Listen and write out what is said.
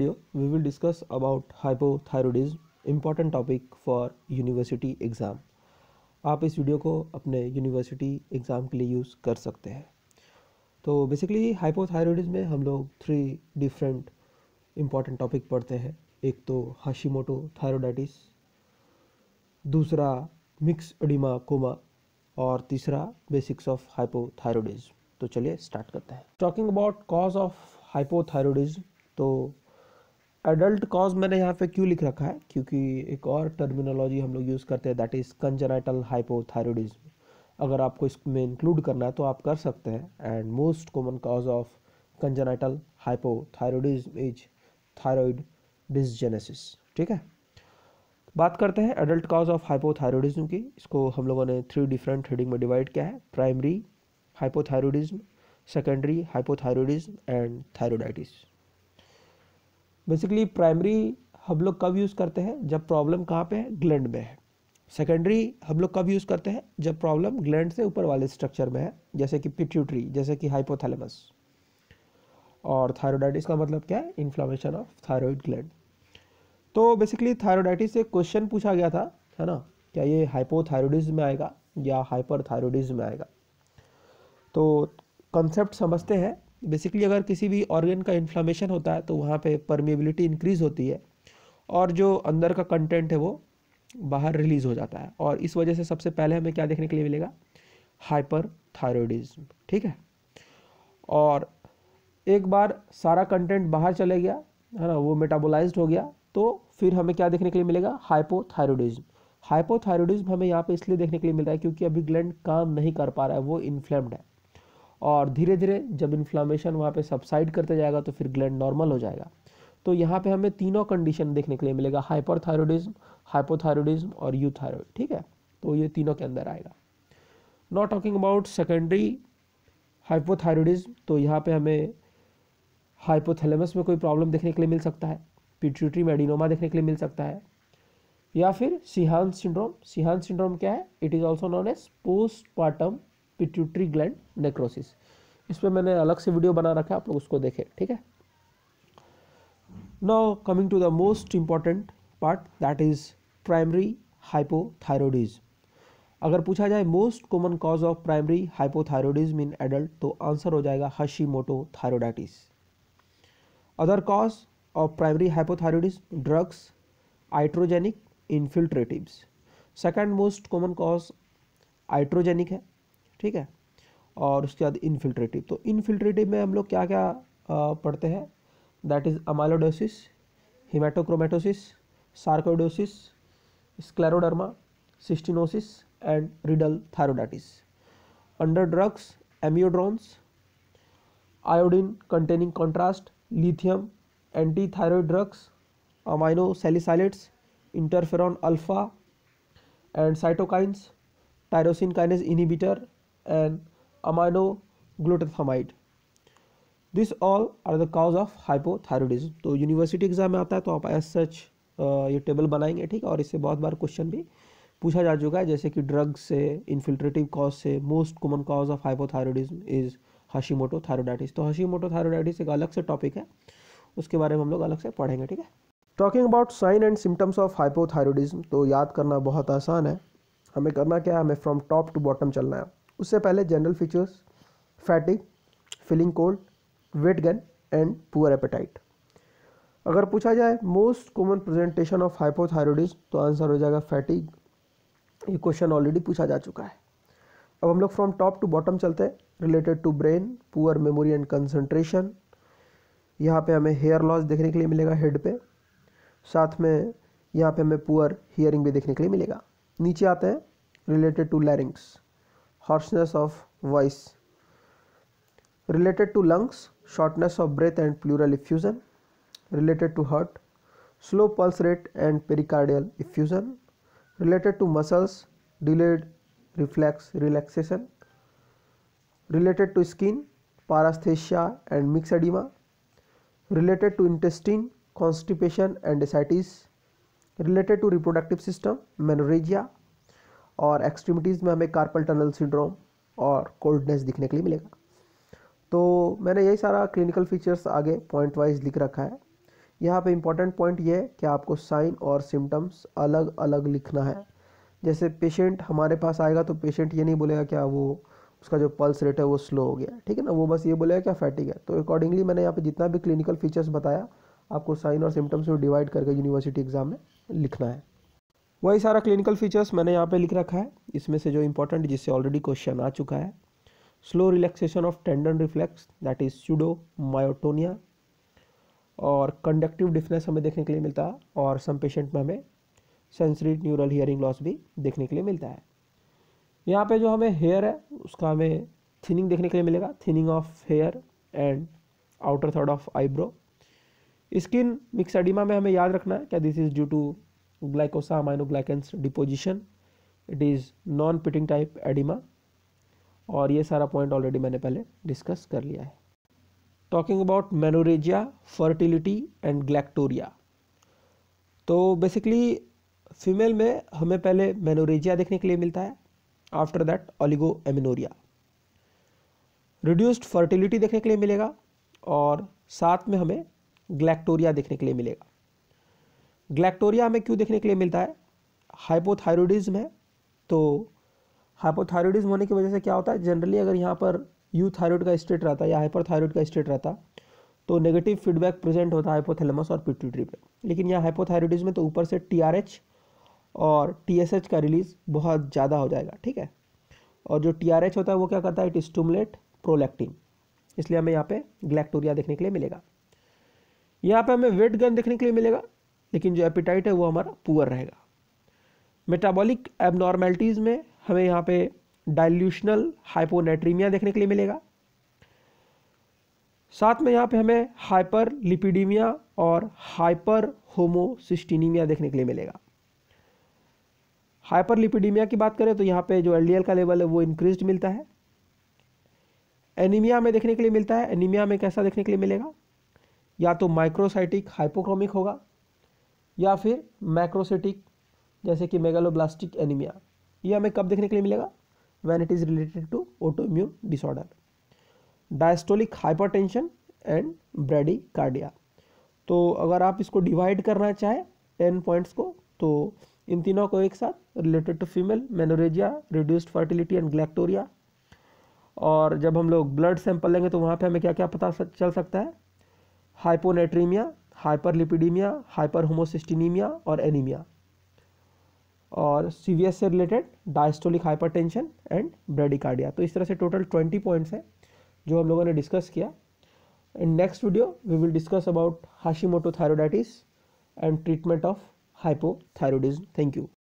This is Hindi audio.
video, we will discuss about hypothyroidism, important topic for university exam. आप इस वीडियो को अपने यूनिवर्सिटी एग्ज़ाम के लिए यूज़ कर सकते हैं। तो बेसिकली हाइपोथायरॉयडिज्म में हम लोग 3 डिफरेंट इम्पॉर्टेंट टॉपिक पढ़ते हैं। एक तो हाशिमोटो थायरोइडाइटिस, दूसरा मिक्स एडिमा कोमा और तीसरा बेसिक्स ऑफ हाइपोथायरॉयडिज्म। तो चलिए स्टार्ट करते हैं। Talking about cause of hypothyroidism, तो एडल्ट कॉज मैंने यहाँ पे क्यों लिख रखा है, क्योंकि एक और टर्मिनोलॉजी हम लोग यूज़ करते हैं, दैट इज़ कंजेनाइटल हाइपोथायरॉयडिज्म। अगर आपको इसमें इंक्लूड करना है तो आप कर सकते हैं। And most common cause of congenital hypothyroidism is thyroid dysgenesis. ठीक है, बात करते हैं एडल्ट कॉज ऑफ हाइपोथायरॉयडिज्म की। इसको हम लोगों ने 3 डिफरेंट हेडिंग में डिवाइड किया है: primary hypothyroidism, secondary hypothyroidism and thyroiditis. Basically primary हम लोग कब यूज़ करते हैं, जब प्रॉब्लम कहाँ पे है, ग्लैंड में है। सेकेंडरी हम लोग कब यूज़ करते हैं, जब प्रॉब्लम ग्लैंड से ऊपर वाले स्ट्रक्चर में है, जैसे कि पिट्यूटरी, जैसे कि हाइपोथैलेमस। और थायरोइडाइटिस का मतलब क्या है, इन्फ्लामेशन ऑफ थायराइड ग्लैंड। तो बेसिकली थायरोइडाइटिस से क्वेश्चन पूछा गया था, है ना, क्या ये हाइपोथायरॉयडिज्म में आएगा या हाइपरथायरॉयडिज्म में आएगा। तो कॉन्सेप्ट समझते हैं। बेसिकली अगर किसी भी ऑर्गन का इन्फ्लामेशन होता है तो वहाँ पे परमिएबिलिटी इंक्रीज होती है और जो अंदर का कंटेंट है वो बाहर रिलीज हो जाता है, और इस वजह से सबसे पहले हमें क्या देखने के लिए मिलेगा, हाइपरथायरॉयडिज्म। ठीक है, और एक बार सारा कंटेंट बाहर चले गया, है ना, वो मेटाबोलाइज्ड हो गया, तो फिर हमें क्या देखने के लिए मिलेगा, हाइपोथायरॉयडिज्म। हाइपोथायरॉयडिज्म हमें यहाँ पे इसलिए देखने के लिए मिल रहा है क्योंकि अभी ग्लैंड काम नहीं कर पा रहा है, वो इन्फ्लेम्ड है, और धीरे धीरे जब इन्फ्लामेशन वहाँ पे सबसाइड करते जाएगा तो फिर ग्लैंड नॉर्मल हो जाएगा। तो यहाँ पे हमें तीनों कंडीशन देखने के लिए मिलेगा, हाइपरथायरॉयडिज्म, हाइपोथायरॉयडिज्म और यूथायरॉयड। ठीक है, तो ये तीनों के अंदर आएगा। Not talking about secondary hypothyroidism, तो यहाँ पे हमें हाइपोथैलेमस में कोई प्रॉब्लम देखने के लिए मिल सकता है, पिट्यूटरी में एडिनोमा देखने के लिए मिल सकता है, या फिर सीहान सिंड्रोम। सीहान सिंड्रोम क्या है, it is also known as postpartum pituitary gland necrosis. इस पर मैंने अलग से वीडियो बना रखा है, आप लोग उसको देखें। ठीक है, now coming to the most important part, that is primary hypothyroidism. अगर पूछा जाए most common cause of primary hypothyroidism in adult, तो आंसर हो जाएगा Hashimoto thyroiditis. Other cause of primary hypothyroidism, drugs, iatrogenic, infiltratives. Second most common cause iatrogenic है, ठीक है, और उसके बाद इन्फिल्ट्रेटिव। तो इन्फिल्ट्रेटिव में हम लोग क्या क्या पढ़ते हैं, that is amyloidosis, haemochromatosis, sarcoidosis, scleroderma, cystinosis and Riedel thyroiditis. Under drugs, amiodarones, iodine containing contrast, lithium, anti thyroid drugs, amino salicylates, interferon alpha and cytokines, tyrosine kinase inhibitor and aminoglutathamide. This all are the cause of hypothyroidism. तो यूनिवर्सिटी एग्जाम में आता है तो आप एज सच ये टेबल बनाएंगे, ठीक है, और इससे बहुत बार क्वेश्चन भी पूछा जा चुका है, जैसे कि ड्रग्स से, इन्फिल्ट्रेटिव कॉज से, most common cause of hypothyroidism is Hashimoto thyroiditis. तो हाशिमोटो थायरोइडाइटिस एक अलग से टॉपिक है, उसके बारे में हम लोग अलग से पढ़ेंगे। ठीक है, talking about sign and symptoms of hypothyroidism, तो याद करना बहुत आसान है। हमें करना क्या है, हमें फ्रॉम टॉप टू बॉटम चलना है। उससे पहले general features, fatigue, feeling cold, weight gain and poor appetite. अगर पूछा जाए most common presentation of hypothyroidism, तो आंसर हो जाएगा फैटिग। ये क्वेश्चन ऑलरेडी पूछा जा चुका है। अब हम लोग फ्रॉम टॉप टू बॉटम चलते हैं। Related to brain, poor memory and concentration. यहाँ पे हमें हेयर लॉस देखने के लिए मिलेगा हेड पे, साथ में यहाँ पे हमें पुअर हियरिंग भी देखने के लिए मिलेगा। नीचे आते हैं, related to larynx, harshness of voice. Related to lungs, shortness of breath and pleural effusion. Related to heart, slow pulse rate and pericardial effusion. Related to muscles, delayed reflex relaxation. Related to skin, paresthesia and mixed edema. Related to intestine, constipation and ascites. Related to reproductive system, menorrhagia. और एक्सट्रीमिटीज़ में हमें कार्पल टनल सिंड्रोम और कोल्डनेस दिखने के लिए मिलेगा। तो मैंने यही सारा क्लिनिकल फीचर्स आगे पॉइंट वाइज लिख रखा है। यहाँ पे इम्पॉर्टेंट पॉइंट ये है कि आपको साइन और सिम्टम्स अलग अलग लिखना है। जैसे पेशेंट हमारे पास आएगा तो पेशेंट ये नहीं बोलेगा क्या वो उसका जो पल्स रेट है वो स्लो हो गया, ठीक है ना, वो बस ये बोलेगा क्या फैटिग है। तो अकॉर्डिंगली मैंने यहाँ पे जितना भी क्लिनिकल फीचर्स बताया आपको साइन और सिम्टम्स को डिवाइड करके यूनिवर्सिटी एग्जाम में लिखना है। वही सारा क्लिनिकल फीचर्स मैंने यहाँ पे लिख रखा है। इसमें से जो इंपॉर्टेंट जिससे ऑलरेडी क्वेश्चन आ चुका है, slow relaxation of tendon reflex that is pseudomyotonia, और कंडक्टिव डिफनेस हमें देखने के लिए मिलता है, और सम पेशेंट में हमें सेंसरी न्यूरल हियरिंग लॉस भी देखने के लिए मिलता है। यहाँ पे जो हमें हेयर है उसका हमें थिनिंग देखने के लिए मिलेगा, thinning of hair and outer third of eyebrow. Skin myxoedema में हमें याद रखना है क्या this is due to glycosaminoglycans deposition, it is non pitting type oedema, और ये सारा पॉइंट ऑलरेडी मैंने पहले डिस्कस कर लिया है। Talking about menorrhagia, fertility and galactorrhoea. तो बेसिकली फीमेल में हमें पहले मेनोरेजिया देखने के लिए मिलता है, after that oligo amenorrhoea, reduced fertility देखने के लिए मिलेगा, और साथ में हमें ग्लैक्टोरिया देखने के लिए मिलेगा। ग्लैक्टोरिया हमें क्यों देखने के लिए मिलता है, हाइपोथायरॉयडिज्म है। तो हाइपोथायरॉयडिज्म होने की वजह से क्या होता है, जनरली अगर यहाँ पर यूथायरॉयड का स्टेट रहता है या हाइपरथायरॉयड का स्टेट रहता तो नेगेटिव फीडबैक प्रेजेंट होता है हाइपोथैलेमस और पिट्यूटरी पे। लेकिन यहाँ हाइपोथायरॉयडिज्म में तो ऊपर से टीआरएच और टीएसएच का रिलीज बहुत ज़्यादा हो जाएगा, ठीक है। और जो टीआरएच होता है वो क्या करता है, इट स्टिमुलेट प्रोलैक्टिन, इसलिए हमें यहाँ पे ग्लैक्टोरिया देखने के लिए मिलेगा। यहाँ पे हमें वेट गेन देखने के लिए मिलेगा, लेकिन जो एपिटाइट है वो हमारा पुअर रहेगा। मेटाबॉलिक एबनॉर्मेलिटीज़ में हमें यहाँ पे डाइल्यूशनल हाइपोनेट्रीमिया देखने के लिए मिलेगा। साथ में यहाँ पे हमें हाइपर लिपिडीमिया और हाइपर होमोसिस्टिनीमिया देखने के लिए मिलेगा। हाइपर लिपिडीमिया की बात करें तो यहाँ पे जो एलडीएल का लेवल है वो इंक्रीज्ड मिलता है। एनीमिया में देखने के लिए मिलता है, एनीमिया में कैसा देखने के लिए मिलेगा, या तो माइक्रोसाइटिक हाइपोक्रोमिक होगा या फिर मैक्रोसाइटिक जैसे कि मेगालोब्लास्टिक एनीमिया। ये हमें कब देखने के लिए मिलेगा, when it is related to autoimmune disorder. Diastolic hypertension and bradycardia. तो अगर आप इसको डिवाइड करना चाहें 10 पॉइंट्स को, तो इन तीनों को एक साथ related to female menorrhagia, reduced fertility and galactorrhoea. और जब हम लोग ब्लड सैंपल लेंगे तो वहाँ पे हमें क्या क्या पता चल सकता है, हाइपोनेट्रीमिया, हाइपरलिपिडीमिया, हाइपर होमोसिस्टिनीमिया और एनीमिया। और सीवीएस से related diastolic hypertension and bradycardia. तो इस तरह से टोटल 20 पॉइंट्स हैं जो हम लोगों ने डिस्कस किया। In next video we will discuss about Hashimoto thyroiditis and treatment of hypothyroidism. Thank you.